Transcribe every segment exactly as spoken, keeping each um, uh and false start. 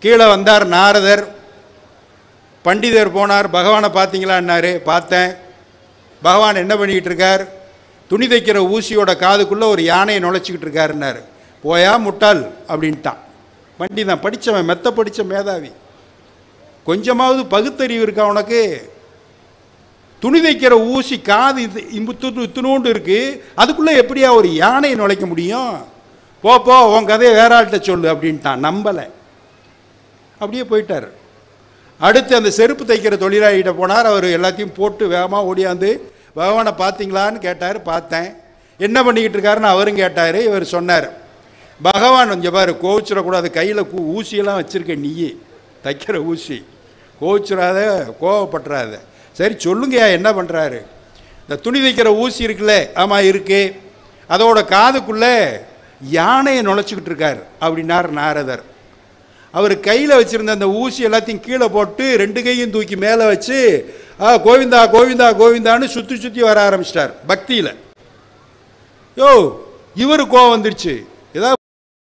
கீழே வந்தார் நாரதர். பண்டிதர் போனார். பகவானை பார்த்தீங்களான்னாரு. பார்த்தேன். பகவான் என்ன பண்ணிக்கிட்டு இருக்கார்? துணி தைக்கிற ஊசியோட காதுக்குள்ளே ஒரு யானையை நுழைச்சிக்கிட்டு இருக்காருன்னாரு. போயா முட்டாள் அப்படின்ட்டான். பண்டிதன் படித்தவன், மெத்த படித்த மேதாவி. கொஞ்சமாவது பகுத்தறிவு இருக்கா உனக்கு? துணி தைக்கிற ஊசி காது இத்துணூண்டு இருக்கு, அதுக்குள்ளே எப்படியா ஒரு யானையை நுழைக்க முடியும்? போ போ உன் கதையை வேற ஆள்கிட்ட சொல்லு அப்படின்ட்டான். நம்பலை. அப்படியே போயிட்டார். அடுத்து அந்த செருப்பு தைக்கிற தொழிலாளிகிட்ட போனார். அவர் எல்லாத்தையும் போட்டு வேகமாக ஓடியாந்து பகவானை பார்த்தீங்களான்னு கேட்டார். பார்த்தேன். என்ன பண்ணிக்கிட்டு இருக்காருன்னு அவரும் கேட்டார். இவர் சொன்னார், பகவான் கொஞ்சம் பாரு, கோவிச்சிடக்கூடாது, கையில் ஊசியெல்லாம் வச்சுருக்க நீயே, தைக்கிற ஊசி, கோவிச்சிடாத, கோவப்பட்டுறாத. சரி சொல்லுங்கய்யா என்ன பண்ணுறாரு? இந்த துணி தைக்கிற ஊசி இருக்குல்ல, ஆமாம் இருக்கு, அதோட காதுக்குள்ளே யானையை நுழைச்சிக்கிட்டு இருக்கார் அப்படின்னார் நாரதர். அவர் கையில் வச்சுருந்த அந்த ஊசி எல்லாத்தையும் கீழே போட்டு ரெண்டு கையும் தூக்கி மேலே வச்சு கோவிந்தா கோவிந்தா கோவிந்தான்னு சுற்றி சுற்றி வர ஆரம்பிச்சிட்டார் பக்தியில். யோ இவரு கோவம் வந்துருச்சு. ஏதாவது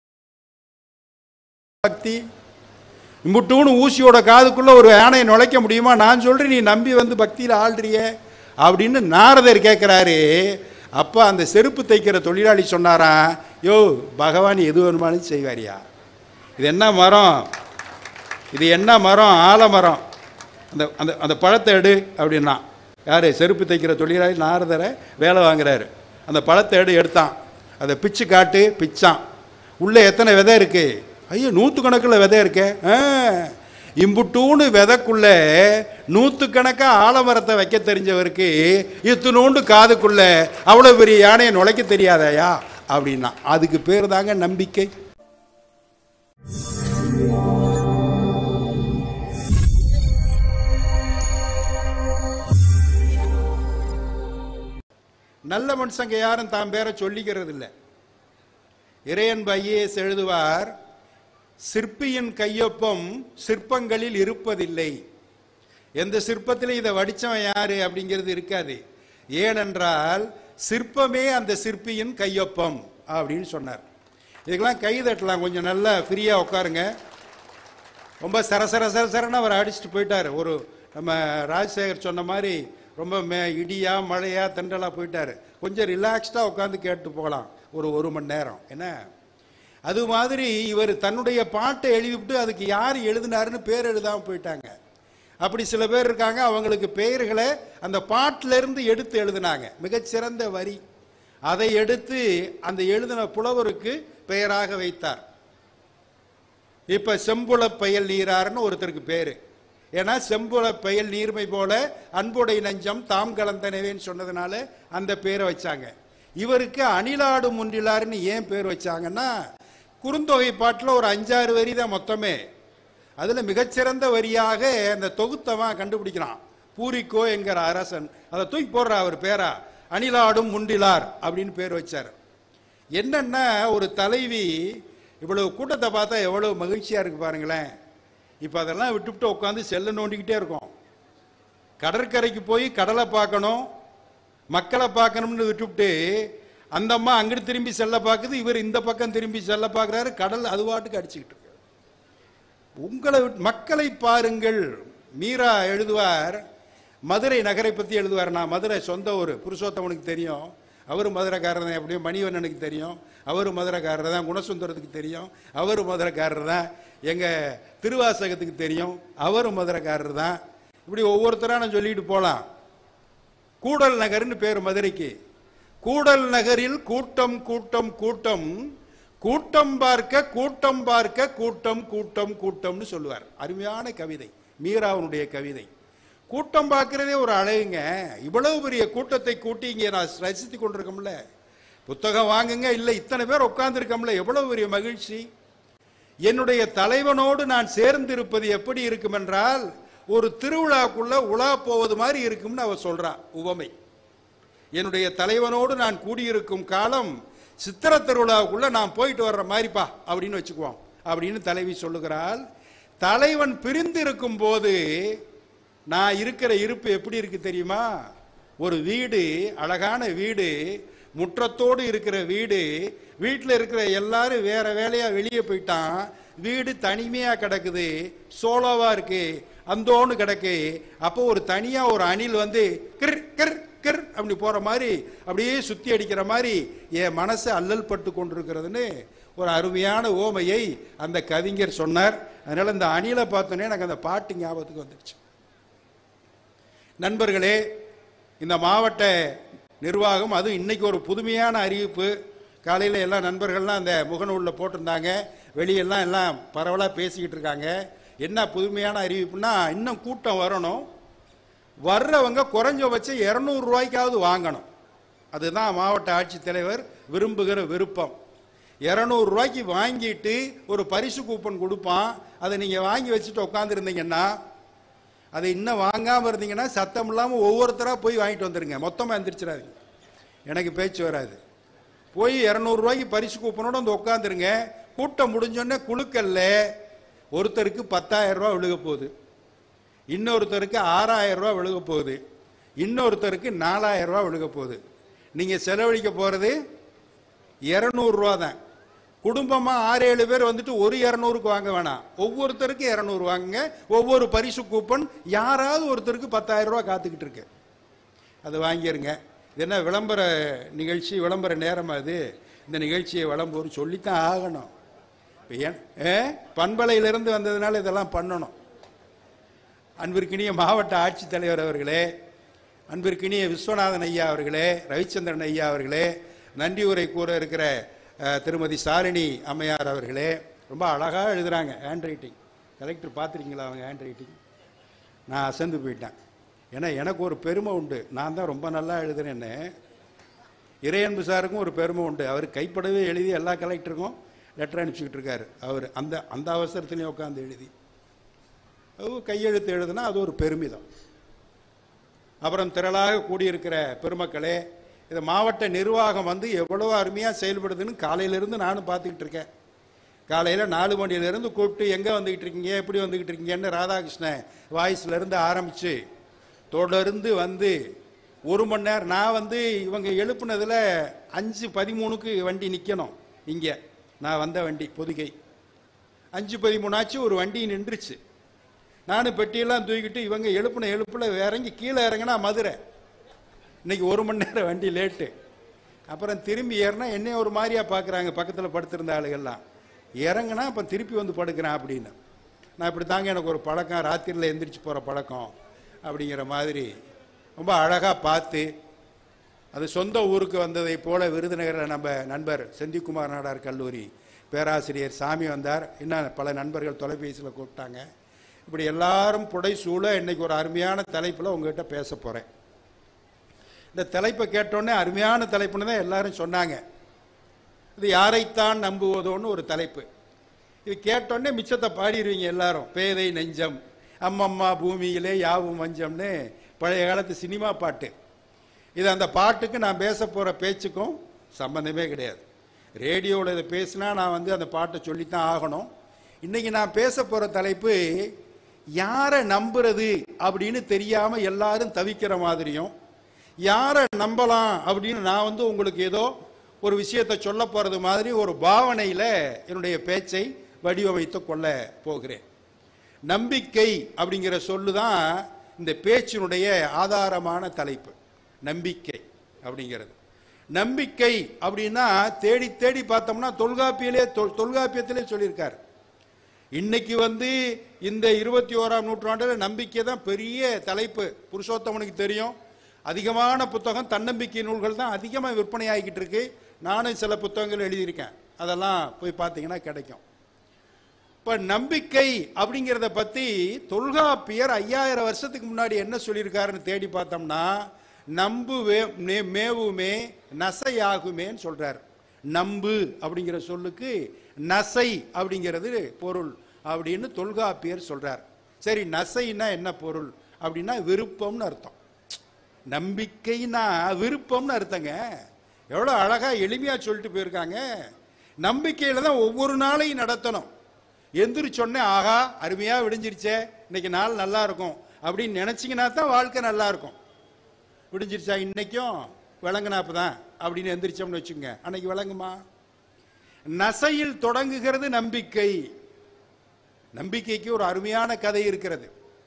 பக்தி முட்டுன்னு ஊசியோட காதுக்குள்ளே ஒரு யானையை நுழைக்க முடியுமா? நான் சொல்கிறேன், நீ நம்பி வந்து பக்தியில் ஆள்றிய அப்படின்னு நாரதர் கேட்குறாரு. அப்போ அந்த செருப்பு தைக்கிற தொழிலாளி சொன்னாராம், யோ பகவான் எது வேணுமானு செய்வாரியா? இது என்ன மரம்? இது என்ன மரம்? ஆலமரம். அந்த அந்த அந்த பழத்தை எடு அப்படின்னா. யார்? செருப்பு தைக்கிற தொழிலாளி நாரதரை வேலை வாங்குறாரு. அந்த பழத்தை எடு. எடுத்தான். அதை பிச்சு காட்டு. பிச்சான். உள்ளே எத்தனை விதை இருக்கு? ஐயோ நூற்றுக்கணக்கில் விதை இருக்கே. இம்புட்டூன்னு விதைக்குள்ள நூற்றுக்கணக்காக ஆலமரத்தை வைக்க தெரிஞ்சவருக்கு இத்துணூண்டு காதுக்குள்ள அவ்வளோ பெரிய யானையை நுழைக்க தெரியாதையா அப்படின்னா. அதுக்கு பேர் தாங்க நம்பிக்கை. நல்ல மனுஷங்க யாரும் தான் பேரை சொல்லிக்கிறது இல்லை. இறையன்பு ஐஏஎஸ் எழுதுவார், சிற்பியின் கையொப்பம் சிற்பங்களில் இருப்பதில்லை. எந்த சிற்பத்திலும் இதை வடிச்சவன் யாரு அப்படிங்கிறது இருக்காது. ஏனென்றால் சிற்பமே அந்த சிற்பியின் கையொப்பம் அப்படின்னு சொன்னார். இதுக்கெல்லாம் கை தட்டலாம். கொஞ்சம் நல்லா ஃப்ரீயாக உட்காருங்க. ரொம்ப சரசர சரசரன்னு அவர் அடிச்சுட்டு போயிட்டார். ஒரு நம்ம ராஜசேகர் சொன்ன மாதிரி ரொம்ப மே இடியா மழையா தென்றலாக போயிட்டார். கொஞ்சம் ரிலாக்ஸ்டாக உட்காந்து கேட்டு போகலாம் ஒரு ஒரு மணி நேரம். என்ன அது மாதிரி இவர் தன்னுடைய பாட்டை எழுதிவிட்டு அதுக்கு யார் எழுதினாருன்னு பேர் எழுதாமல் போயிட்டாங்க. அப்படி சில பேர் இருக்காங்க, அவங்களுக்கு பெயர்களை அந்த பாட்டிலிருந்து எடுத்து எழுதினாங்க. மிகச்சிறந்த வரி. அதை எடுத்து அந்த எழுதின புலவருக்கு பெயராக வைத்தார். இப்ப செம்புல பயல் நீரார்னு ஒருத்தருக்கு பேரு. ஏன்னா செம்புல பயல் நீர்மை போல அன்புடை நஞ்சம் தாம் கலந்தனவேன்னு சொன்னதுனால அந்த பேரை வச்சாங்க. இவருக்கு அணிலாடு முன்றிலார்னு ஏன் பேர் வச்சாங்கன்னா, குறுந்தொகை பாட்டில் ஒரு அஞ்சாறு வரி தான் மொத்தமே. அதுல மிகச்சிறந்த வரியாக அந்த தொகுத்தவன் கண்டுபிடிக்கிறான். பூரிக்கோ என்கிற அரசன் அதை தூக்கி போடுற அவர் பேரா அணிலாடும் முண்டிலார் அப்படின்னு பேர் வச்சார். என்னன்னா, ஒரு தலைவி இவ்வளவு கூட்டத்தை பார்த்தா எவ்வளவு மகிழ்ச்சியா இருக்கு பாருங்களேன். இப்ப அதெல்லாம் விட்டுவிட்டு உட்காந்து செல்ல நோண்டிக்கிட்டே இருக்கோம். கடற்கரைக்கு போய் கடலை பார்க்கணும், மக்களை பார்க்கணும்னு விட்டுவிட்டு அந்த அம்மா அங்கிட்டு திரும்பி செல்ல பார்க்குது, இவர் இந்த பக்கம் திரும்பி செல்ல பார்க்குறாரு. கடல் அது பாட்டுக்கு அடிச்சுக்கிட்டு இருக்கு. உங்களை மக்களை பாருங்கள். மீரா எழுதுவார், மதுரை நகரை பற்றி எழுதுவார். நான் மதுரை சொந்த ஊர். புருஷோத்தமனுக்கு தெரியும், அவர் மதுரைக்காரர் தான். எப்படியும் மணிவண்ணனுக்கு தெரியும், அவர் மதுரைக்காரர் தான். குணசுந்தரத்துக்கு தெரியும், அவர் மதுரைக்காரர் தான். எங்கள் திருவாசகத்துக்கு தெரியும், அவர் மதுரைக்காரர் தான். இப்படி ஒவ்வொருத்தராக நான் சொல்லிட்டு போகலாம். கூடல் நகர்னு பேர் மதுரைக்கு. கூடல் நகரில் கூட்டம் கூட்டம் கூட்டம், கூட்டம் பார்க்க கூட்டம் பார்க்க கூட்டம் கூட்டம் கூட்டம்னு சொல்லுவார். அருமையான கவிதை, மீராவுடைய கவிதை. கூட்டம் பார்க்கிறதே ஒரு அழகுங்க. இவ்வளவு பெரிய கூட்டத்தை கூட்டி இங்கே நான் ரசித்து கொண்டிருக்கோம்ல. புத்தகம் வாங்குங்க, இல்லை இத்தனை பேர் உட்கார்ந்துருக்கோம்ல, எவ்வளவு பெரிய மகிழ்ச்சி. என்னுடைய தலைவனோடு நான் சேர்ந்திருப்பது எப்படி இருக்கும் என்றால், ஒரு திருவிழாக்குள்ள உலா போவது மாதிரி இருக்கும்னு அவ சொல்றா உவமை. என்னுடைய தலைவனோடு நான் கூடியிருக்கும் காலம் சித்திர திருவிழாவுக்குள்ள நான் போயிட்டு வர்ற மாதிரிப்பா அப்படின்னு வச்சுக்குவோம் அப்படின்னு தலைவி சொல்லுகிறாள். தலைவன் பிரிந்து இருக்கும் போது நான் இருக்கிற இருப்பு எப்படி இருக்கு தெரியுமா? ஒரு வீடு, அழகான வீடு, முற்றத்தோடு இருக்கிற வீடு. வீட்டில் இருக்கிற எல்லாரும் வேற வேலையா வெளியே போயிட்டான். வீடு தனிமையா கிடக்குது, சோலோவா இருக்கு, அந்தோன்னு கிடக்கு. அப்போ ஒரு தனியா ஒரு அணில் வந்து கிர் கிர் கிர் அப்படி போற மாதிரி அப்படியே சுத்தி அடிக்கிற மாதிரி என் மனசு அல்லல் பட்டு கொண்டிருக்கிறதுன்னு ஒரு அருமையான ஓமையை அந்த கவிஞர் சொன்னார். அதனால இந்த அணிலை பார்த்தோன்னே எனக்கு அந்த பாட்டு ஞாபகத்துக்கு வந்துருச்சு. நண்பர்களே, இந்த மாவட்ட நிர்வாகம் அது இன்னைக்கு ஒரு புதுமையான அறிவிப்பு. காலையில் எல்லா நண்பர்கள்லாம் அந்த முகநூலில் போட்டிருந்தாங்க, வெளியெல்லாம் எல்லாம் பரவலாக பேசிக்கிட்டு இருக்காங்க. என்ன புதுமையான அறிவிப்புனா, இன்னும் கூட்டம் வரணும், வர்றவங்க குறைஞ்சபட்சம் இருநூறு ரூபாய்க்காவது வாங்கணும். அதுதான் மாவட்ட ஆட்சித்தலைவர் விரும்புகிற விருப்பம். இருநூறு ரூபாய்க்கு வாங்கிட்டு ஒரு பரிசு கூப்பன் கொடுப்பான். அதை நீங்கள் வாங்கி வச்சுட்டு உட்காந்துருந்தீங்கன்னா, அதை இன்னும் வாங்காமல் இருந்தீங்கன்னா சத்தம் இல்லாமல் ஒவ்வொருத்தராக போய் வாங்கிட்டு வந்துடுங்க. மொத்தமாக எந்திரிச்சிடாதீங்க, எனக்கு பேச்சு வராது. போய் இரநூறுவாய்க்கு பரிசு கூப்பனோட வந்து உட்காந்துருங்க. கூட்டம் முடிஞ்சோடனே குழுக்கல்ல ஒருத்தருக்கு பத்தாயிரம் ரூபா விழுக போகுது, இன்னொருத்தருக்கு ஆறாயிரம் ரூபா விழுக போகுது, இன்னொருத்தருக்கு நாலாயிரம் ரூபா விழுக போகுது. நீங்கள் செலவழிக்க போகிறது இரநூறுவா தான். குடும்பமாக ஆறு ஏழு பேர் வந்துட்டு ஒரு இரநூறுக்கு வாங்க வேணாம், ஒவ்வொருத்தருக்கு இரநூறு வாங்குங்க. ஒவ்வொரு பரிசு கூப்பன் யாராவது ஒருத்தருக்கு பத்தாயிரம் ரூபா காத்துக்கிட்டு இருக்கு, அது வாங்கிருங்க. இது என்ன விளம்பர நிகழ்ச்சி, விளம்பர நேரம் அது? இந்த நிகழ்ச்சியை விளம்பரம் சொல்லித்தான் ஆகணும். ஏன் பண்பலையிலிருந்து வந்ததுனால இதெல்லாம் பண்ணணும். அன்பிற்கினிய மாவட்ட ஆட்சித்தலைவர் அவர்களே, அன்பிற்கினிய விஸ்வநாதன் ஐயா அவர்களே, ரவிச்சந்திரன் ஐயா அவர்களே, நன்றி உரை கூற இருக்கிற திருமதி சாலினி அம்மையார் அவர்களே, ரொம்ப அழகாக எழுதுகிறாங்க. ஹேண்ட் ரைட்டிங் கலெக்டர் பார்த்துருக்கீங்களா? அவங்க ஹேண்ட் ரைட்டிங் நான் அசந்து போயிட்டேன். ஏன்னா எனக்கு ஒரு பெருமை உண்டு, நான் தான் ரொம்ப நல்லா எழுதுறேன்னு. இறையன்பு சாருக்கும் ஒரு பெருமை உண்டு, அவர் கைப்படவே எழுதி எல்லா கலெக்டருக்கும் லெட்டர் அனுப்பிச்சிக்கிட்டு இருக்காரு. அவர் அந்த அந்த அவசரத்துலேயும் உட்காந்து எழுதி அது கையெழுத்து எழுதுனா அது ஒரு பெருமிதம். அப்புறம் திரளாக கூடியிருக்கிற பெருமக்களே, இந்த மாவட்ட நிர்வாகம் வந்து எவ்வளோ அருமையாக செயல்படுதுன்னு காலையிலேருந்து நானும் பார்த்துக்கிட்டு இருக்கேன். காலையில் நாலு மணிலேருந்து கூப்பிட்டு எங்கே வந்துக்கிட்டு இருக்கீங்க, எப்படி வந்துக்கிட்டு இருக்கீங்கன்னு ராதாகிருஷ்ணன் வாய்ஸ்லேருந்து ஆரம்பித்து தொடர்ந்து வந்து ஒரு மணி நேரம். நான் வந்து இவங்க எழுப்புனதில் அஞ்சு பதிமூணுக்கு வண்டி நிற்கணும். இங்கே நான் வந்த வண்டி பொதுகை அஞ்சு பதிமூணாச்சு ஒரு வண்டி நின்றுச்சு. நானும் பெட்டியெல்லாம் தூக்கிட்டு இவங்க எழுப்புன எழுப்புல இறங்கி கீழே இறங்கினா மதுரை. இன்னைக்கு ஒரு மணி நேரம் வண்டி லேட்டு. அப்புறம் திரும்பி ஏறினா என்னைய ஒரு மாதிரியா பார்க்குறாங்க பக்கத்தில் படுத்திருந்த ஆளுகள்லாம். இறங்கினா அப்போ திருப்பி வந்து படுக்கிறேன் அப்படின்னு. நான் இப்படி தாங்க, எனக்கு ஒரு பழக்கம், ராத்திரியில் எந்திரிச்சு போகிற பழக்கம் அப்படிங்கிற மாதிரி ரொம்ப அழகாக பார்த்து, அது சொந்த ஊருக்கு வந்ததை போல விருதுநகரில் நம்ம நண்பர் செந்திக்குமார் நாடார் கல்லூரி பேராசிரியர் சாமி வந்தார். இன்னும் பல நண்பர்கள் தொலைபேசியில் கூப்பிட்டாங்க. இப்படி எல்லாரும் புடைசூழ இன்னைக்கு ஒரு அருமையான தலைப்பில் உங்ககிட்ட பேச போகிறேன். இந்த தலைப்பை கேட்டோன்னே அருமையான தலைப்புன்னு தான் எல்லாரும் சொன்னாங்க. இது யாரைத்தான் நம்புவதோன்னு ஒரு தலைப்பு. இது கேட்டோன்னே மிச்சத்தை பாடிடுவீங்க எல்லாரும். பேதை நெஞ்சம், அம்மம்மா பூமியிலே யாவும் மஞ்சம்னு பழைய காலத்து சினிமா பாட்டு. இது அந்த பாட்டுக்கு நான் பேச போகிற பேச்சுக்கும் சம்பந்தமே கிடையாது. ரேடியோவில் இதை பேசினா நான் வந்து அந்த பாட்டை சொல்லித்தான் ஆகணும். இன்னைக்கு நான் பேச போகிற தலைப்பு யாரை நம்புறது அப்படின்னு தெரியாமல் எல்லாரும் தவிக்கிற மாதிரியும், யாரை நம்பலாம் அப்படின்னு நான் வந்து உங்களுக்கு ஏதோ ஒரு விஷயத்தை சொல்ல போகிறது மாதிரி ஒரு பாவனையில் என்னுடைய பேச்சை வடிவமைத்து கொள்ள போகிறேன். நம்பிக்கை அப்படிங்கிற சொல்லு தான் இந்த பேச்சினுடைய ஆதாரமான தலைப்பு. நம்பிக்கை அப்படிங்கிறது. நம்பிக்கை அப்படின்னா தேடி தேடி பார்த்தோம்னா தொல்காப்பியிலே தொல்காப்பியத்திலே சொல்லியிருக்காரு. இன்னைக்கு வந்து இந்த இருபத்தி ஓராம் நூற்றாண்டில் நம்பிக்கை தான் பெரிய தலைப்பு. புருஷோத்தமனுக்கு தெரியும், அதிகமான புத்தகம் தன்னம்பிக்கை நூல்கள் தான் அதிகமாக விற்பனை ஆகிக்கிட்டு இருக்கு. நானும் சில புத்தகங்கள் எழுதியிருக்கேன், அதெல்லாம் போய் பார்த்தீங்கன்னா கிடைக்கும். இப்போ நம்பிக்கை அப்படிங்கிறத பற்றி தொல்காப்பியர் ஐயாயிரம் வருஷத்துக்கு முன்னாடி என்ன சொல்லியிருக்காருன்னு தேடி பார்த்தோம்னா, நம்பு மேவுமே நசையாகுமேன்னு சொல்றார். நம்பு அப்படிங்கிற சொல்லுக்கு நசை அப்படிங்கிறது பொருள் அப்படின்னு தொல்காப்பியர் சொல்றார். சரி, நசைன்னா என்ன பொருள் அப்படின்னா விருப்பம்னு அர்த்தம். நம்பிக்கைனா விருப்பம்னு அர்த்தங்க. எவ்வளோ அழகா எளிமையா சொல்லிட்டு போயிருக்காங்க. நம்பிக்கையில தான் ஒவ்வொரு நாளையும் நடத்தணும். எந்திரிச்சொன்னே ஆகா அருமையா விடிஞ்சிருச்சே, இன்னைக்கு நாள் நல்லா இருக்கும் அப்படின்னு நினைச்சிங்கன்னா தான் வாழ்க்கை நல்லா இருக்கும். விடிஞ்சிருச்சா இன்னைக்கும் விளங்குனாப்பு தான் அப்படின்னு எந்திரிச்சோம்னு வச்சுங்க, அன்னைக்கு விளங்குமா? நசையில் தொடங்குகிறது நம்பிக்கை. நம்பிக்கைக்கு ஒரு அருமையான கதை இருக்கிறது.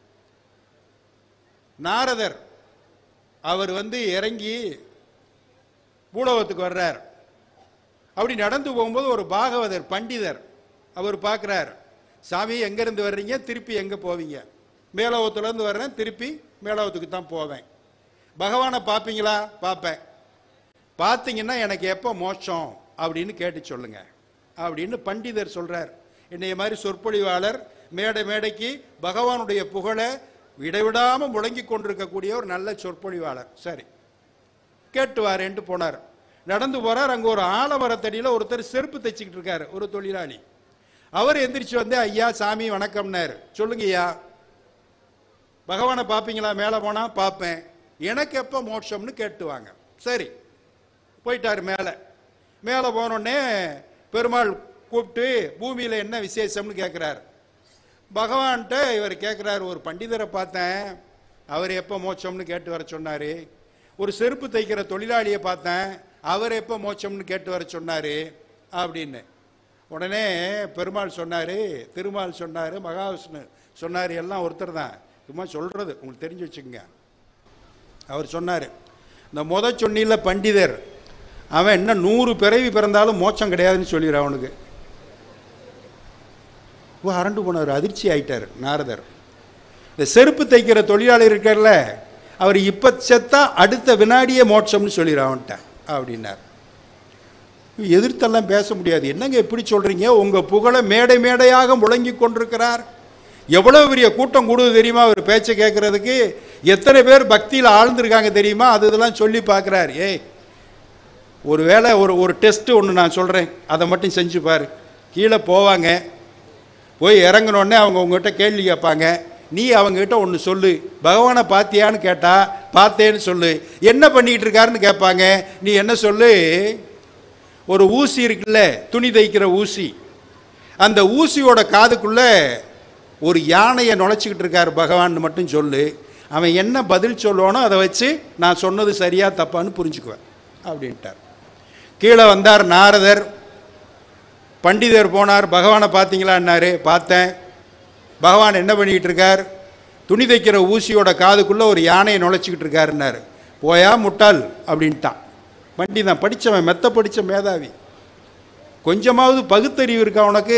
நாரதர் அவர் வந்து இறங்கி பூலோகத்துக்கு வர்றார். அப்படி நடந்து போகும்போது ஒரு பாகவதர் பண்டிதர் அவர் பார்க்கிறார். சாமி எங்க இருந்து வர்றீங்க, திருப்பி எங்க போவீங்க? மேலோகத்துல இருந்து வர்றேன், திருப்பி மேலோகத்துக்கு தான் போவேன். பகவானை பார்ப்பீங்களா? பார்ப்பேன். பார்த்தீங்கன்னா எனக்கு எப்போ மோட்சம் அப்படின்னு கேட்டு சொல்லுங்க அப்படின்னு பண்டிதர் சொல்றார். என்னைய மாதிரி சொற்பொழிவாளர் மேடை மேடைக்கு பகவானுடைய புகழை விடைவிடாம முழங்கி கொண்டிருக்கக்கூடிய ஒரு நல்ல சொற்பொழிவாளர். சரி கேட்டுவாரேன்ட்டு போனார். நடந்து போறார். அங்க ஒரு ஆலமரத்தடியில ஒருத்தர் செருப்பு தைச்சிக்கிட்டு இருக்காரு, ஒரு தொழிலாளி. அவர் எந்திரிச்சு வந்து, ஐயா சாமி வணக்கம்னாரு. சொல்லுங்க ஐயா, பகவானை பார்ப்பீங்களா? மேலே போனா பார்ப்பேன். எனக்கு எப்போ மோட்சம்னு கேட்டுவாங்க. சரி போயிட்டாரு. மேலே மேலே போனோடனே பெருமாள் கூப்பிட்டு பூமியில் என்ன விசேஷம்னு கேட்குறாரு. பகவான்கிட்ட இவர் கேட்குறாரு, ஒரு பண்டிதரை பார்த்தேன், அவர் எப்போ மோட்சம்னு கேட்டு வர சொன்னார். ஒரு செருப்பு தைக்கிற தொழிலாளியை பார்த்தேன், அவர் எப்போ மோட்சம்னு கேட்டு வர சொன்னார் அப்படின்னு. உடனே பெருமாள் சொன்னார், திருமால் சொன்னார், மகாவிஷ்ணு சொன்னார், எல்லாம் ஒருத்தர் தான், சும்மா சொல்கிறது உங்களுக்கு தெரிஞ்சு வச்சுக்கோங்க. அவர் சொன்னார், இந்த முத சொன்னில பண்டிதர் அவன் என்ன நூறு பிறவி பிறந்தாலும் மோட்சம் கிடையாதுன்னு சொல்லிடுற அவனுக்கு. அரண்டு போனார், அதிர்ச்சி ஆயிட்டார் நாரதர். இந்த செருப்பு தைக்கிற தொழிலாளி இருக்கார்ல, அவர் இப்போ செத்தா அடுத்த வினாடியே மோட்சம்னு சொல்லிடுற அவன்கிட்ட அப்படின்னார். எதிர்த்தெல்லாம் பேச முடியாது. என்னங்க எப்படி சொல்றீங்க? உங்க புகழை மேடை மேடையாக முழங்கி கொண்டிருக்கிறார். எவ்வளவு பெரிய கூட்டம் கூடுது தெரியுமா அவர் பேச்சை கேட்கறதுக்கு? எத்தனை பேர் பக்தியில் ஆழ்ந்திருக்காங்க தெரியுமா? அது இதெல்லாம் சொல்லி பார்க்குறார். ஏய் ஒரு வேளை ஒரு ஒரு டெஸ்ட் ஒன்று நான் சொல்கிறேன், அதை மட்டும் செஞ்சு பாரு. கீழே போவாங்க, போய் இறங்கினோடனே அவங்க உங்ககிட்ட கேள்வி கேட்பாங்க. நீ அவங்ககிட்ட ஒன்று சொல்லு, பகவானை பார்த்தியான்னு கேட்டா பார்த்தேன்னு சொல்லு. என்ன பண்ணிக்கிட்டு இருக்காருன்னு கேட்பாங்க, நீ என்ன சொல்லு? ஒரு ஊசி இருக்குல்ல, துணி தைக்கிற ஊசி, அந்த ஊசியோட காதுக்குள்ள ஒரு யானையை நுழைச்சிக்கிட்டு இருக்காரு பகவான் மட்டும் சொல்லு. அவன் என்ன பதில் சொல்லுவானோ அதை வச்சு நான் சொன்னது சரியா தப்பான்னு புரிஞ்சுக்குவேன் அப்படின்ட்டார். கீழே வந்தார் நாரதர். பண்டிதர் போனார், பகவானை பார்த்தீங்களான்னாரு. பார்த்தேன். பகவான் என்ன பண்ணிக்கிட்டு இருக்கார்? துணி தைக்கிற ஊசியோட காதுக்குள்ளே ஒரு யானையை நுழைச்சிக்கிட்டு இருக்காருன்னாரு. போயா முட்டாள் அப்படின்ட்டான். பண்டிதன் படித்தவன், மெத்த படித்த மேதாவி, கொஞ்சமாவது பகுத்தறிவு இருக்கா உனக்கு?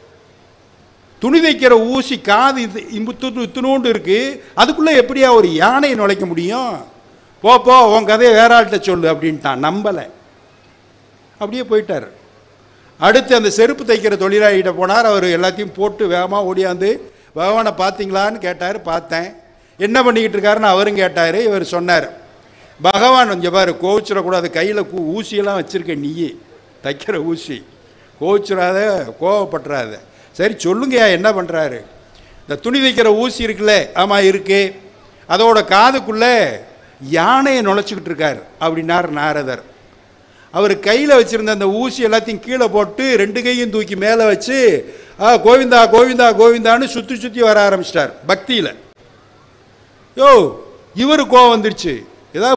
துணி தைக்கிற ஊசி காது இத்துணூண்டு இருக்கு, அதுக்குள்ளே எப்படியா ஒரு யானையை நுழைக்க முடியும்? போ போ உன் கதையை வேற ஆள்கிட்ட சொல்லு அப்படின்ட்டான். நம்பலை, அப்படியே போயிட்டார். அடுத்து அந்த செருப்பு தைக்கிற தொழிலாளிகிட்ட போனார். அவர் எல்லாத்தையும் போட்டு வேகமாக ஓடியாந்து பகவானை பார்த்தீங்களான்னு கேட்டார். பார்த்தேன். என்ன பண்ணிக்கிட்டு இருக்காருன்னு அவரும் கேட்டார். இவர் சொன்னார், பகவான் கொஞ்சம் பாரு, கோவிச்சிடக்கூடாது, கையில் ஊசியெல்லாம் வச்சுருக்க, நீயே தைக்கிற ஊசி, கோவிச்சிடாத, கோவப்பட்டுறாத. சரி சொல்லுங்கயா என்ன பண்ணுறாரு? இந்த துணி தைக்கிற ஊசி இருக்குல்ல, ஆமாம் இருக்கு, அதோட காதுக்குள்ளே யானையை நுழைச்சிக்கிட்டு இருக்கார் அப்படின்னார் நாரதர். அவர் கையில் வச்சுருந்த அந்த ஊசி எல்லாத்தையும் கீழே போட்டு ரெண்டு கையும் தூக்கி மேலே வச்சு ஆ கோவிந்தா கோவிந்தா கோவிந்தான்னு சுற்றி சுற்றி வர ஆரம்பிச்சிட்டார் பக்தியில். யோ இவரு கோவம் வந்துருச்சு. ஏதாவது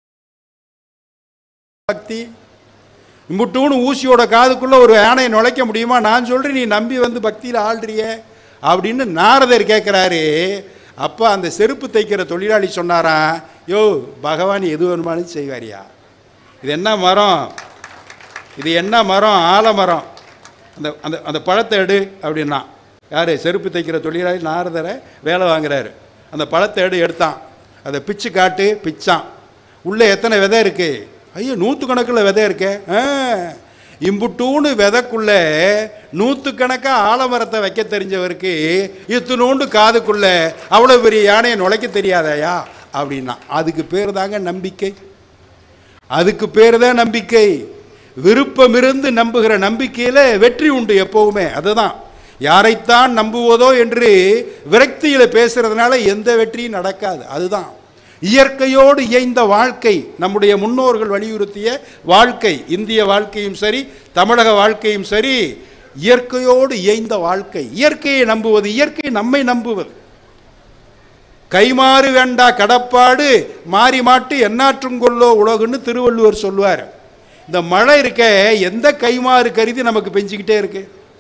பக்தி இம்புட்டூன்னு ஊசியோட காதுக்குள்ளே ஒரு யானையை நுழைக்க முடியுமா? நான் சொல்கிறேன், நீ நம்பி வந்து பக்தியில் ஆள்றிய அப்படின்னு நாரதர் கேட்குறாரு. அப்போ அந்த செருப்பு தைக்கிற தொழிலாளி சொன்னாராம், யோ பகவான் எது வேணுமானு செய்வாரியா? இது என்ன மரம்? இது என்ன மரம்? ஆலமரம். அந்த அந்த அந்த பழத்தை எடு அப்படின்னா. யார்? செருப்பு தைக்கிற தொழிலாளி நாரதரை வேலை வாங்குறாரு. அந்த பழத்தை எடு. எடுத்தான். அதை பிச்சு காட்டு, பிச்சான். உள்ளே எத்தனை விதை இருக்கு? ஐயோ நூற்றுக்கணக்கில் விதை இருக்கே. இம்புட்டூன்னு விதைக்குள்ள நூற்றுக்கணக்காக ஆலமரத்தை வைக்க தெரிஞ்சவருக்கு இத்தினூண்டு காதுக்குள்ள அவ்வளோ பெரிய யானையை நுழைக்க தெரியாதையா அப்படின்னா. அதுக்கு பேர் தாங்க நம்பிக்கை. அதுக்கு பேர் தான் நம்பிக்கை. விருப்பம் இருந்து நம்புகிற நம்பிக்கையில் வெற்றி உண்டு எப்பவுமே. அதுதான். யாரைத்தான் நம்புவதோ என்று விரக்தியில் பேசுறதுனால எந்த வெற்றியும் நடக்காது. அதுதான் இயற்கையோடு இயைந்த வாழ்க்கை. நம்முடைய முன்னோர்கள் வலியுறுத்திய வாழ்க்கை, இந்திய வாழ்க்கையும் சரி தமிழக வாழ்க்கையும் சரி, இயற்கையோடு இயைந்த வாழ்க்கை. இயற்கையை நம்புவது, இயற்கை நம்மை நம்புவது. கைமாறு வேண்டா கடப்பாடு மாறி மாட்டு எந்நாற்றும் கொள்ளோ உலகுன்னு திருவள்ளுவர் சொல்லுவார். இந்த மழை இருக்க எந்த கைமாறு கருதி நமக்கு பெஞ்சிக்கிட்டே இருக்கு?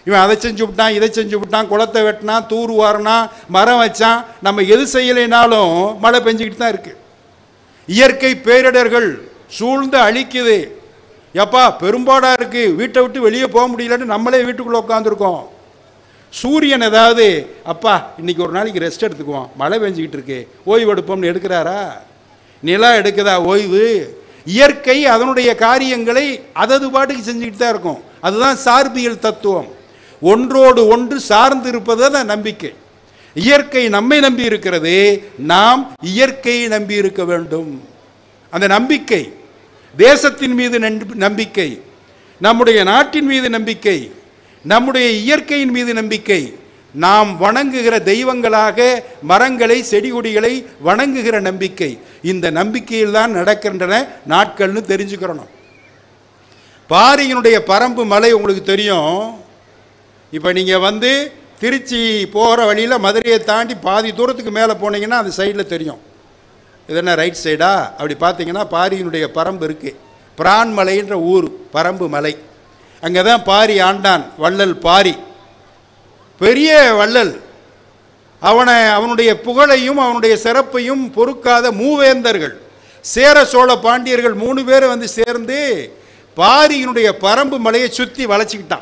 இவன் அதை செஞ்சு விட்டான், இதை செஞ்சு விட்டான், குளத்தை வெட்டினான், தூர் வாரினா, மரம் வச்சான். நம்ம எது செய்யலைனாலும் மழை பெஞ்சுக்கிட்டு தான் இருக்கு. இயற்கை பேரிடர்கள் சூழ்ந்து அழிக்குது. எப்பா பெரும்பாடா இருக்கு, வீட்டை விட்டு வெளியே போக முடியலன்னு நம்மளே வீட்டுக்குள்ள உட்காந்துருக்கோம். சூரியன் ஏதாவது அப்பா இன்னைக்கு ஒரு நாளைக்கு ரெஸ்ட் எடுத்துக்குவோம், மழை பெஞ்சுக்கிட்டு இருக்கு, ஓய்வு எடுப்போம்னு எடுக்கிறாரா? நிலா எடுக்குதா ஓய்வு? இயற்கை அதனுடைய காரியங்களை அதது பாட்டுக்கு செஞ்சுக்கிட்டு தான் இருக்கும். அதுதான் சார்பியல் தத்துவம். ஒன்றோடு ஒன்று சார்ந்து இருப்பது தான் நம்பிக்கை. இயற்கை நம்மை நம்பி இருக்கிறது, நாம் இயற்கையை நம்பி இருக்க வேண்டும். அந்த நம்பிக்கை, தேசத்தின் மீது நம்பிக்கை, நம்முடைய நாட்டின் மீது நம்பிக்கை, நம்முடைய இயற்கையின் மீது நம்பிக்கை, நாம் வணங்குகிற தெய்வங்களாக மரங்களை செடி கொடிகளை வணங்குகிற நம்பிக்கை, இந்த நம்பிக்கையில் தான் நடக்கின்றன நாட்கள்னு தெரிஞ்சுக்கிறோம். பாரியினுடைய பரம்பு மலை உங்களுக்கு தெரியும். இப்போ நீங்கள் வந்து திருச்சி போகிற வழியில் மதுரையை தாண்டி பாதி தூரத்துக்கு மேலே போனீங்கன்னா அந்த சைடில் தெரியும். இது என்ன ரைட் சைடா? அப்படி பார்த்தீங்கன்னா பாரியினுடைய பரம்பு இருக்குது. பிரான்மலைன்ற ஊர் பரம்பு மலை. அங்கே தான் பாரி ஆண்டான், வள்ளல் பாரி, பெரிய வள்ளல். அவனை அவனுடைய புகழையும் அவனுடைய சிறப்பையும் பொறுக்காத மூவேந்தர்கள், சேர சோழ பாண்டியர்கள் மூணு பேர் வந்து சேர்ந்து பாரியினுடைய பரம்பு மலையை சுற்றி வளைச்சிக்கிட்டான்.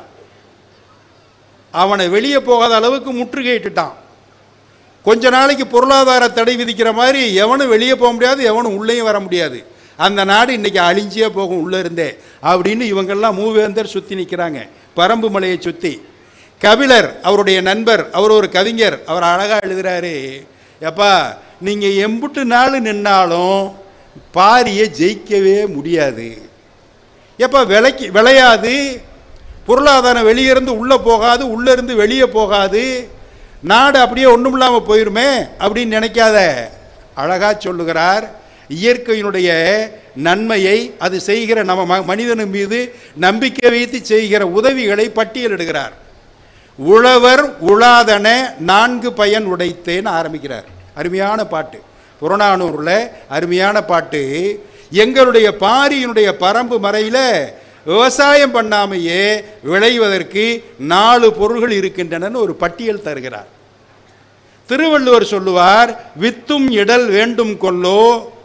அவனை வெளியே போகாத அளவுக்கு முற்றுகையிட்டுட்டான். கொஞ்ச நாளைக்கு பொருளாதார தடை விதிக்கிற மாதிரி எவனும் வெளியே போக முடியாது, எவனும் உள்ளேயும் வர முடியாது. அந்த நாடு இன்னைக்கு அழிஞ்சியே போகும் உள்ளே இருந்தே அப்படின்னு இவங்கெல்லாம் மூவேந்தர் சுற்றி நிற்கிறாங்க பரம்பு மலையை சுற்றி. கபிலர் அவருடைய நண்பர், அவர் ஒரு கவிஞர், அவர் அழகாக எழுதுகிறாரு, எப்பா நீங்கள் எம்புட்டு நாள் நின்னாலும் பாரியை ஜெயிக்கவே முடியாது. எப்போ விளைக்கு விளையாது, பொருளாதாரம் வெளியிருந்து உள்ளே போகாது, உள்ளே இருந்து வெளியே போகாது, நாடு அப்படியே ஒன்றும் இல்லாமல் போயிருமே அப்படின்னு நினைக்காத. அழகா சொல்லுகிறார், இயற்கையினுடைய நன்மையை, அது செய்கிற நம்ம மனிதன் மீது நம்பிக்கை வைத்து செய்கிற உதவிகளை பட்டியலிடுகிறார். உழவர் உழாதன நான்கு பயன் உடைத்தேன்னு ஆரம்பிக்கிறார். அருமையான பாட்டு, புறநானூரில் அருமையான பாட்டு. எங்களுடைய பாரியினுடைய பரம்பு மறையில் விவசாயம் பண்ணாமையே விளைவதற்கு நாலு பொருள்கள் இருக்கின்றன ஒரு பட்டியல் தருகிறார். திருவள்ளுவர் சொல்லுவார், வித்தும் இடல் வேண்டும் கொல்லோ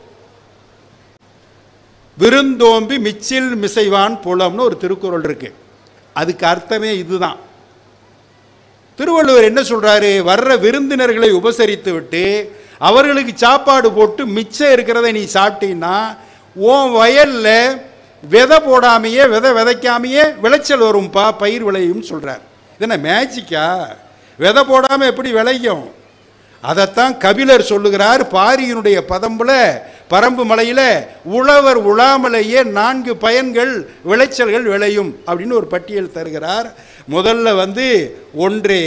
விருந்தோம்பி மிச்சில் மிசைவான் புலம்னு ஒரு திருக்குறள் இருக்கு. அதுக்கு அர்த்தமே இதுதான். திருவள்ளுவர் என்ன சொல்றாரு, வர்ற விருந்தினர்களை உபசரித்து விட்டு அவர்களுக்கு சாப்பாடு போட்டு மிச்சம் இருக்கிறத நீ சாப்பிட்டீன்னா உன் வயல்ல விதை போடாமையே விதை விதைக்காமையே விளைச்சல் வரும்பா, பயிர் விளையும் சொல்றார். இது என்ன மேஜிக்கா? விதை போடாம எப்படி விளையும்? அதைத்தான் கபிலர் சொல்லுகிறார். பாரியினுடைய பதம்புல பரம்பு மலையில உழவர் உழாமலேயே நான்கு பயன்கள் விளைச்சல்கள் விளையும் அப்படின்னு ஒரு பட்டியல் தருகிறார். முதல்ல வந்து ஒன்றே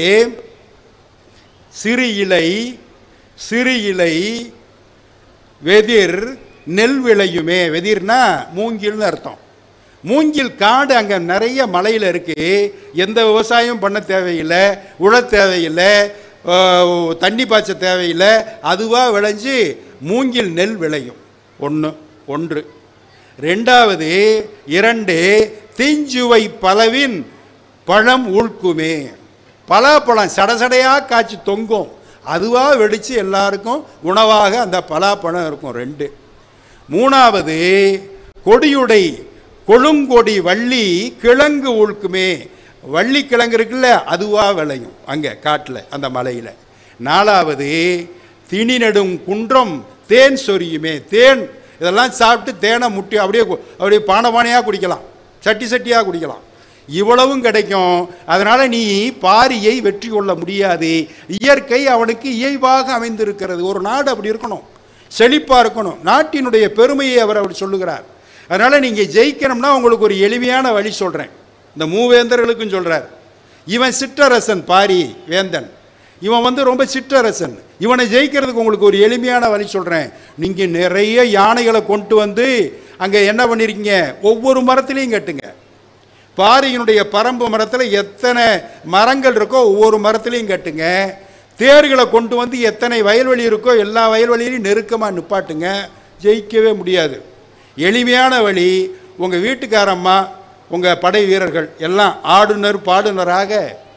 சிறு இலை, சிறு இலை வெதிர் நெல் விளையுமே. வெதிர்னா மூங்கில்னு அர்த்தம். மூங்கில் காடு அங்கே நிறைய மலையில் இருக்கு. எந்த விவசாயம் பண்ண தேவையில்லை, உழ தேவையில்லை, தண்ணி பாய்ச்ச தேவையில்லை, அதுவாக விளைஞ்சு மூங்கில் நெல் விளையும். ஒன்று ஒன்று ரெண்டாவது இரண்டு தீஞ்சுவை பலவின் பழம் ஊழ்க்குமே. பலாப்பழம் சடசடையாக காய்ச்சி தொங்கும், அதுவாக வெடித்து எல்லாருக்கும் உணவாக அந்த பலாப்பழம் இருக்கும். ரெண்டு மூணாவது கொடியுடை கொழுங்கொடி வள்ளி கிழங்கு ஊழ்க்குமே. வள்ளி கிழங்கு இருக்குல்ல, அதுவாக விளையும் அங்கே காட்டில் அந்த மலையில். நாலாவது திணி நெடும் குன்றம் தேன் சொரியுமே. தேன் இதெல்லாம் சாப்பிட்டு தேனை முட்டி அப்படியே அப்படியே பானை பானையாக குடிக்கலாம், சட்டி சட்டியாக குடிக்கலாம். இவ்வளவும் கிடைக்கும். அதனால் நீ பாரியை வெற்றி கொள்ள முடியாது. இயற்கை அவனுக்கு இயல்பாக அமைந்திருக்கிறது. ஒரு நாடு அப்படி இருக்கணும், செழிப்பாக இருக்கணும். நாட்டினுடைய பெருமையை அவர் அப்படி சொல்லுகிறார். அதனால் நீங்கள் ஜெயிக்கணும்னா உங்களுக்கு ஒரு எளிமையான வழி சொல்கிறேன். இந்த மூவேந்தர்களுக்கும் சொல்கிறார். இவன் சிற்றரசன், பாரி வேந்தன், இவன் வந்து ரொம்ப சிற்றரசன். இவனை ஜெயிக்கிறதுக்கு உங்களுக்கு ஒரு எளிமையான வழி சொல்கிறேன். நீங்கள் நிறைய யானைகளை கொண்டு வந்து அங்கே என்ன பண்ணியிருக்கீங்க, ஒவ்வொரு மரத்துலேயும் கட்டுங்க. பாரியினுடைய பரம்பு மரத்தில் எத்தனை மரங்கள் இருக்கோ ஒவ்வொரு மரத்துலையும் கட்டுங்க. தேர்களை கொண்டு வந்து எத்தனை வயல்வெளி இருக்கோ எல்லா வயல்வெளியிலையும் நெருக்கமாக நிப்பாட்டுங்க. ஜெயிக்கவே முடியாது. எளிமையான வழி, உங்கள் வீட்டுக்காரம்மா உங்கள் படை வீரர்கள் எல்லாம் ஆளுநர் பாடுனராக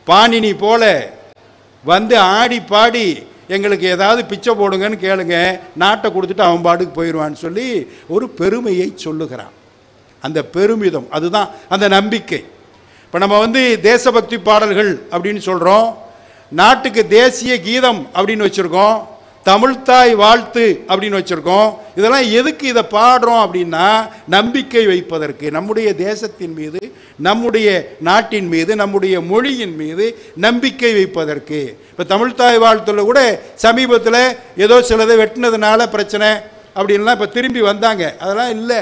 பாணினி போல வந்து ஆடி பாடி எங்களுக்கு ஏதாவது பிச்சை போடுங்கன்னு கேளுங்க, நாட்டை கொடுத்துட்டு அவன் பாட்டுக்கு போயிடுவான்னு சொல்லி ஒரு பெருமையை சொல்லுகிறான். அந்த பெருமிதம், அதுதான் அந்த நம்பிக்கை. இப்போ நம்ம வந்து தேசபக்தி பாடல்கள் அப்படின்னு சொல்கிறோம், நாட்டுக்கு தேசிய கீதம் அப்படின்னு வச்சுருக்கோம், தமிழ்தாய் வாழ்த்து அப்படின்னு வச்சுருக்கோம். இதெல்லாம் எதுக்கு இதை பாடுறோம் அப்படின்னா, நம்பிக்கை வைப்பதற்கு, நம்முடைய தேசத்தின் மீது, நம்முடைய நாட்டின் மீது, நம்முடைய மொழியின் மீது நம்பிக்கை வைப்பதற்கு. இப்போ தமிழ்தாய் வாழ்த்துல கூட சமீபத்தில் ஏதோ சிலதை வெட்டினதுனால பிரச்சனை அப்படின்லாம் இப்போ திரும்பி வந்தாங்க. அதெல்லாம் இல்லை.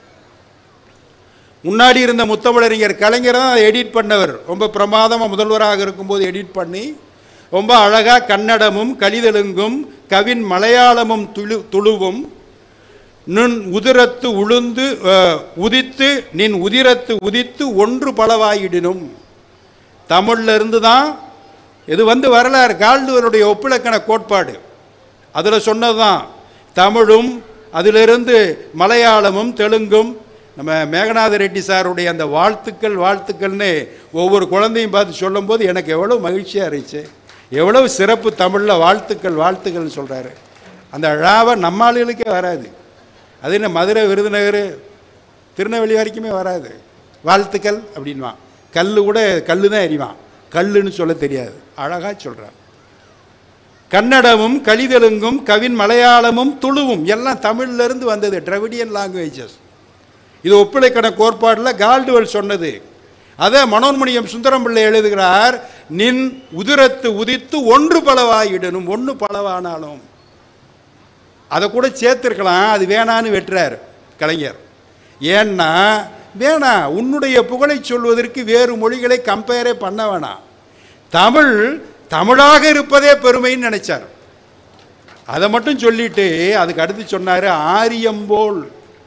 முன்னாடி இருந்த முத்தமிழறிஞர் கலைஞர் தான் அதை எடிட் பண்ணவர். ரொம்ப பிரமாதமாக முதல்வராக இருக்கும்போது எடிட் பண்ணி ரொம்ப அழகாக கன்னடமும் கலிதெலுங்கும் கவின் மலையாளமும் துளு துளுவும் நின் உதிரத்து உளுந்து உதித்து நின் உதிரத்து உதித்து ஒன்று பலவாயிடணும். தமிழ்ல இருந்து தான் இது வந்து வரலாறு. கால்டுவருடைய ஒப்பிலக்கண கோட்பாடு அதில் சொன்னதுதான். தமிழும் அதிலிருந்து மலையாளமும் தெலுங்கும். நம்ம மேகநாத ரெட்டி சாருடைய அந்த வாழ்த்துக்கள் வாழ்த்துக்கள்னு ஒவ்வொரு குழந்தையும் பார்த்து சொல்லும் போது எனக்கு எவ்வளோ மகிழ்ச்சியாக இருந்துச்சு. எவ்வளவு சிறப்பு தமிழில் வாழ்த்துக்கள் வாழ்த்துக்கள்னு சொல்கிறாரு. அந்த அழாவை நம்ம ஆளுகளுக்கே வராது. அது என்ன மதுரை விருதுநகர் திருநெல்வேலி வரைக்குமே வராது. வாழ்த்துக்கள் அப்படின்வான். கல் கூட கல் தான் எறிவான், கல்லுன்னு சொல்ல தெரியாது. அழகாக சொல்கிறான். கன்னடமும் கலிதெலுங்கும் கவின் மலையாளமும் துளுவும் எல்லாம் தமிழ்லேருந்து வந்தது, டிராவிடியன் லாங்குவேஜஸ். இது ஒப்பிலக்கண கோட்பாடில் கால்டுவெல் சொன்னது. அதை மனோன்மணியம் சுந்தரம் பிள்ளை எழுதுகிறார். நின் உதிரத்து உதித்து ஒன்று பலவாயிடணும். ஒன்று பலவானாலும் அதை கூட சேர்த்திருக்கலாம், அது வேணான்னு வெட்டுறார் கலைஞர். ஏன்னா வேணா, உன்னுடைய புகழை சொல்வதற்கு வேறு மொழிகளை கம்பேரே பண்ண வேணாம். தமிழ் தமிழாக இருப்பதே பெருமைன்னு நினைச்சார். அதை மட்டும் சொல்லிட்டு அதுக்கு அடுத்து சொன்னார், ஆரியம்போல்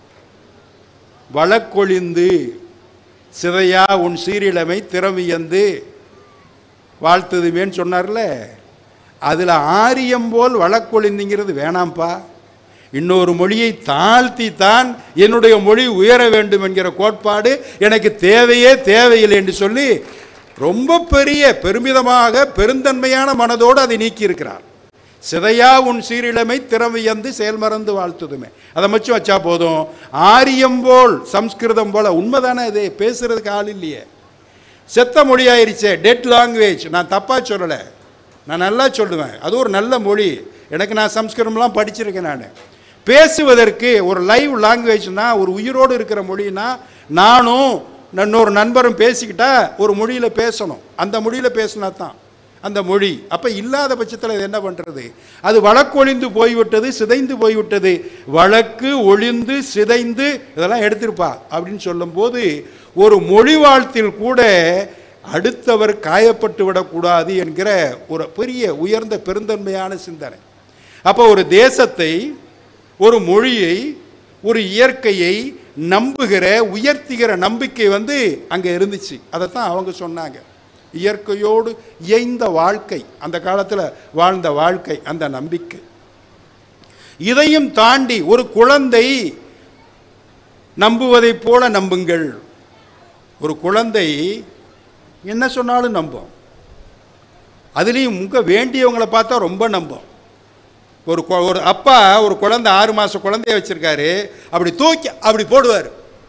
வழக்கொழிந்து சிதையா உன் சீரிழமை திறமையந்து வாழ்த்துதுவேன்னு சொன்னார்ல. அதில் ஆரியம்போல் வழக்கொழிந்துங்கிறது வேணாம்ப்பா. இன்னொரு மொழியை தாழ்த்தி தான் என்னுடைய மொழி உயர வேண்டும் என்கிற கோட்பாடு எனக்கு தேவையே தேவையில்லை என்று சொல்லி ரொம்ப பெரிய பெருமிதமாக பெருந்தன்மையான மனதோடு அதை நீக்கி இருக்கிறார். சிதையா உன் சீரிழமை திறமையந்து செயல்மறந்து வாழ்த்துதுமே, அதை மச்சும் வச்சா போதும். ஆரியம்போல் சம்ஸ்கிருதம் போல, உண்மைதானே அது, பேசுறதுக்கு ஆள் இல்லையே, செத்த மொழி ஆயிடுச்சே, டெட் லாங்குவேஜ். நான் தப்பாக சொல்லலை, நான் நல்லா சொல்லுவேன், அது ஒரு நல்ல மொழி. எனக்கு நான் சம்ஸ்கிருதம்லாம் படிச்சிருக்கேன். நான் பேசுவதற்கு ஒரு லைவ் லாங்குவேஜ்னா, ஒரு உயிரோடு இருக்கிற மொழினா, நானும் இன்னொரு நண்பரும் பேசிக்கிட்டா ஒரு மொழியில் பேசணும். அந்த மொழியில் பேசினா தான் அந்த மொழி. அப்போ இல்லாத பட்சத்தில் இது என்ன பண்ணுறது? அது வழக்கொழிந்து போய்விட்டது, சிதைந்து போய்விட்டது. வழக்கு ஒழிந்து சிதைந்து இதெல்லாம் எடுத்திருப்பா அப்படின்னு சொல்லும்போது, ஒரு மொழி வாழ்த்தில் கூட அடுத்தவர் காயப்பட்டு விடக்கூடாது என்கிற ஒரு பெரிய உயர்ந்த பெருந்தன்மையான சிந்தனை. அப்போ ஒரு தேசத்தை, ஒரு மொழியை, ஒரு இயற்கையை நம்புகிற உயர்த்துகிற நம்பிக்கை வந்து அங்கே இருந்துச்சு. அதைத்தான் அவங்க சொன்னாங்க. இயற்கையோடு இயைந்த வாழ்க்கை, அந்த காலத்தில் வாழ்ந்த வாழ்க்கை, அந்த நம்பிக்கை. இதையும் தாண்டி ஒரு குழந்தை நம்புவதை போல நம்புங்கள். ஒரு குழந்தை என்ன சொன்னாலும் நம்பும். அதுலேயும் முக வேண்டியவங்களை பார்த்தா ரொம்ப நம்பும். ஒரு ஒரு அப்பா ஒரு குழந்தை ஆறு மாதம் குழந்தைய வச்சிருக்காரு, அப்படி தூக்கி அப்படி போடுவார்.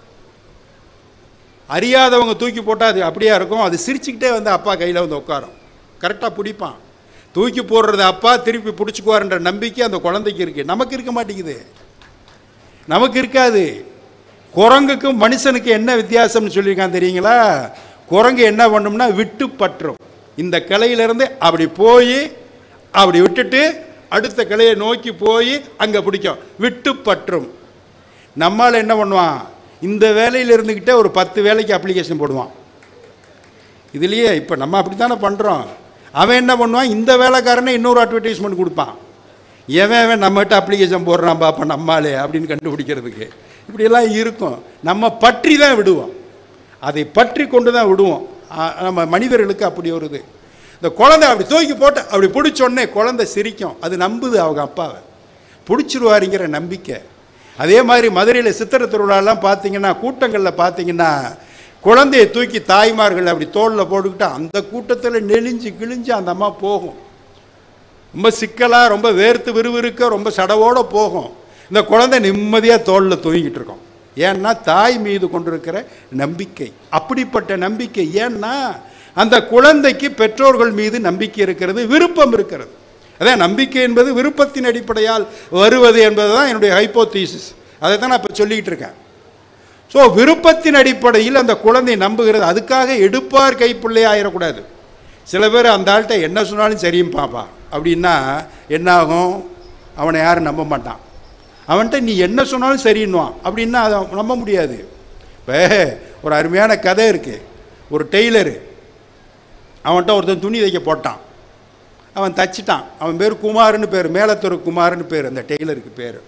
அறியாதவங்க தூக்கி போட்டால் அது அப்படியே இருக்கும். அது சிரிச்சுக்கிட்டே வந்து அப்பா கையில் வந்து உட்காரும், கரெக்டாக பிடிப்பான். தூக்கி போடுறது அப்பா திருப்பி பிடிச்சிக்குவார்ன்ற நம்பிக்கை அந்த குழந்தைக்கு இருக்குது. நமக்கு இருக்க மாட்டேங்குது, நமக்கு இருக்காது. குரங்குக்கும் மனுஷனுக்கு என்ன வித்தியாசம்னு சொல்லியிருக்கான் தெரியுங்களா? குரங்கு என்ன பண்ணும்னா விட்டு பற்றும். இந்த கிளையிலேருந்து அப்படி போய் அப்படி விட்டுட்டு அடுத்த கிளையை நோக்கி போய் அங்கே பிடிக்கும், விட்டு பற்றும். நம்மால் என்ன பண்ணுவான்? இந்த வேலையில் இருந்துக்கிட்டே ஒரு பத்து வேலைக்கு அப்ளிகேஷன் போடுவான். இதுலேயே இப்போ நம்ம அப்படி தானே பண்ணுறோம். அவன் என்ன பண்ணுவான்? இந்த வேலைக்காரனே இன்னொரு அட்வர்டைஸ்மெண்ட் கொடுப்பான். எவன் அவன் நம்மகிட்ட அப்ளிகேஷன் போடுறான் பாப்பா நம்மாலே அப்படின்னு கண்டுபிடிக்கிறதுக்கு. இப்படியெல்லாம் இருக்கும். நம்ம பற்றி தான் விடுவோம், அதை பற்றி கொண்டு தான் விடுவோம். நம்ம மனிதர்களுக்கு அப்படி ஒரு இது. இந்த குழந்தை அப்படி தூக்கி போட்டு அப்படி பிடிச்சோடனே குழந்தை சிரிக்கும். அது நம்புது அவங்க அப்பாவை, பிடிச்சிருவாருங்கிற நம்பிக்கை. அதே மாதிரி மதுரையில் சித்திரை திருவிழாலாம் பார்த்தீங்கன்னா, கூட்டங்களில் பார்த்தீங்கன்னா, குழந்தையை தூக்கி தாய்மார்கள் அப்படி தோளில் போட்டுக்கிட்டு அந்த கூட்டத்தில் நெளிஞ்சு கிழிஞ்சு அந்த அம்மா போகும். ரொம்ப சிக்கலாக, ரொம்ப வேர்த்து விறுவிறுக்க, ரொம்ப சடவோடு போகும். இந்த குழந்தை நிம்மதியாக தோளில் தூங்கிட்டு இருக்கோம். ஏன்னா தாய் மீது கொண்டிருக்கிற நம்பிக்கை அப்படிப்பட்ட நம்பிக்கை. ஏன்னா அந்த குழந்தைக்கு பெற்றோர்கள் மீது நம்பிக்கை இருக்கிறது, விருப்பம் இருக்கிறது. அதான் நம்பிக்கை என்பது விருப்பத்தின் அடிப்படையால் வருவது என்பது தான் என்னுடைய ஹைப்போதீசிஸ். அதை தான் நான் இப்போ சொல்லிக்கிட்டு இருக்கேன். ஸோ விருப்பத்தின் அடிப்படையில் அந்த குழந்தை நம்புகிறது. அதுக்காக எடுப்பார் கைப்பிள்ளை ஆயிடக்கூடாது. சில பேர் அந்த ஆள்கிட்ட என்ன சொன்னாலும் சரியும் பாப்பா அப்படின்னா என்ன ஆகும்? அவனை யாரும் நம்ப மாட்டான். அவன்கிட்ட நீ என்ன சொன்னாலும் சரின்னுவான். அப்படின்னா அதை நம்ப முடியாது. இப்போ ஒரு அருமையான கதை இருக்குது. ஒரு டெய்லரு அவன்கிட்ட ஒருத்தன் துணி தைக்க போட்டான். அவன் தச்சிட்டான். அவன் பேர் குமார்னு பேர், மேலத்தொரு குமார்னு பேர் அந்த டெய்லருக்கு பேர்.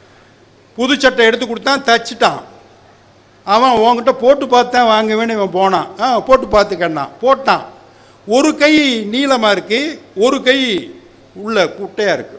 புது சட்டை எடுத்து கொடுத்தான், தச்சிட்டான். அவன் உங்ககிட்ட போட்டு பார்த்தான் வாங்குவேன்னு இவன் போனான். ஆ போட்டு பார்த்துக்கண்ணான். போட்டான். ஒரு கை நீளமாக இருக்குது, ஒரு கை உள்ள குட்டையாக இருக்குது.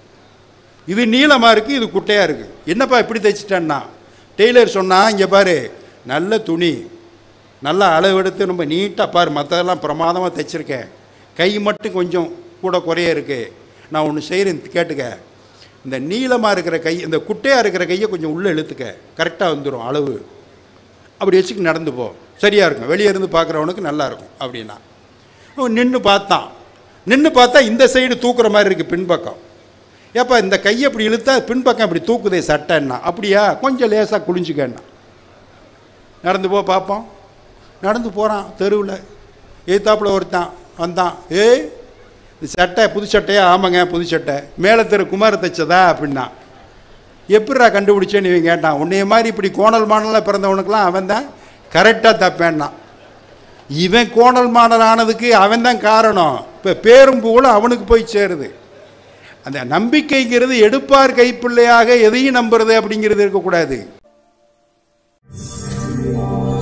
இது நீளமாக இருக்குது, இது குட்டையாக இருக்குது. என்னப்பா இப்படி தைச்சிட்டான்னா டெய்லர் சொன்னான், இங்கே பாரு நல்ல துணி, நல்லா அளவெடுத்து ரொம்ப நீட்டாக பாரு, மற்றதெல்லாம் பிரமாதமாக தைச்சிருக்கேன், கை மட்டும் கொஞ்சம் கூட குறைய இருக்குது. நான் ஒன்று செய்கிறேன் கேட்டுக்க. இந்த நீளமாக இருக்கிற கை, இந்த குட்டையாக இருக்கிற கையை கொஞ்சம் உள்ளே இழுத்துக்க, கரெக்டாக வந்துடும் அளவு. அப்படி வச்சுக்கு நடந்து போ, சரியாக இருக்கும், வெளியே இருந்து பார்க்குறவனுக்கு நல்லாயிருக்கும் அப்படின்னா. அவன் நின்று பார்த்தான். நின்று பார்த்தா இந்த சைடு தூக்குற மாதிரி இருக்குது பின்பக்கம். ஏப்பா இந்த கையை இப்படி இழுத்தா பின்பக்கம் இப்படி தூக்குதே சட்டைன்னா. அப்படியா, கொஞ்சம் லேசாக குளிஞ்சுக்கன்னா. நடந்து போ பார்ப்போம். நடந்து போகிறான். தெருவில் எய்த்தாப்பில் ஒருத்தான் வந்தான். ஏய் இது சட்டை புது சட்டையா? ஆமாங்க புது சட்டை. மேலே தெரு குமார தைச்சதா அப்படின்னா. எப்படிரா கண்டுபிடிச்சேன்னு இவன் கேட்டான். உன்னைய மாதிரி இப்படி கோணல் மாடலாக பிறந்தவனுக்கெல்லாம் அவன் தான் கரெக்டாக தப்பேன்னா. இவன் கோணல் மாடல் ஆனதுக்கு அவன் தான் காரணம். இப்போ பேரும் புகழும் அவனுக்கு போய் சேருது. அந்த நம்பிக்கைங்கிறது எடுப்பார் கைப்பிள்ளையாக எதையும் நம்புறது அப்படிங்கிறது இருக்கக்கூடாது.